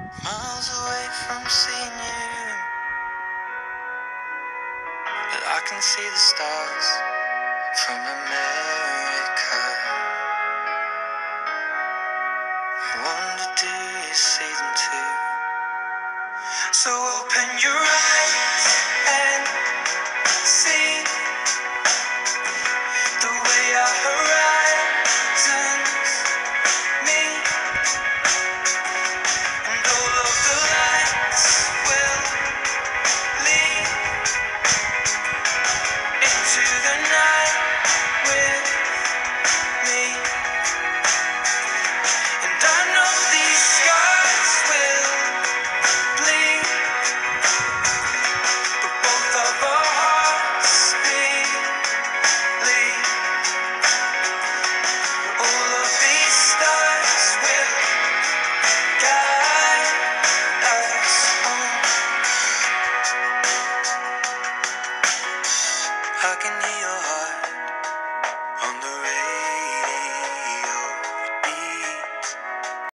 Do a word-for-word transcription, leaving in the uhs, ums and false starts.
Miles away from seeing you, but I can see the stars from America. I wonder, do you see them too? So open your eyes and see the way our horizons meet, and all of the lights will lead into the night with me. And I know these scars will bleed, but both of our hearts believe. All of these stars will guide us home. I can hear